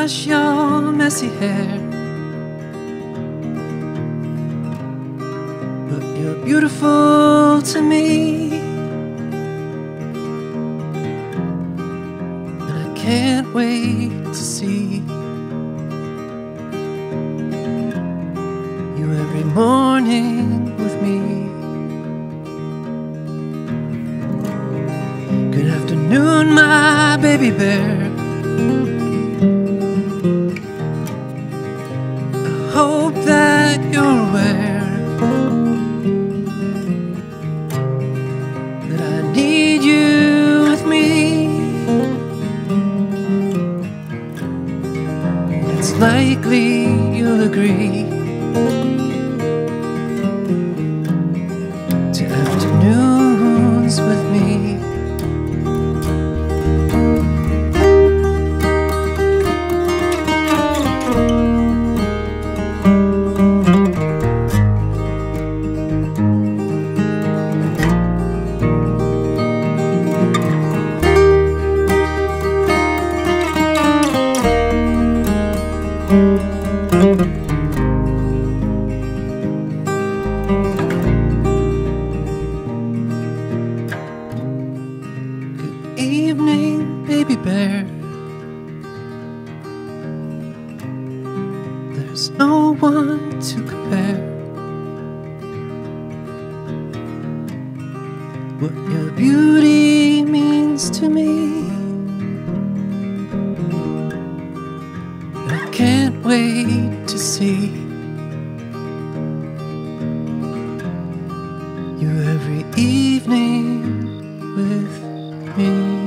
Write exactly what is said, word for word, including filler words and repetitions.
brush your messy hair, but you're beautiful to me, and I can't wait to see you every morning with me. Good afternoon, my baby bear. I hope that you're aware that I need you with me. It's likely you'll agree to afternoons with me. Good evening, baby bear. There's no one to compare what your beauty means to me. I can't wait to see you every evening with me.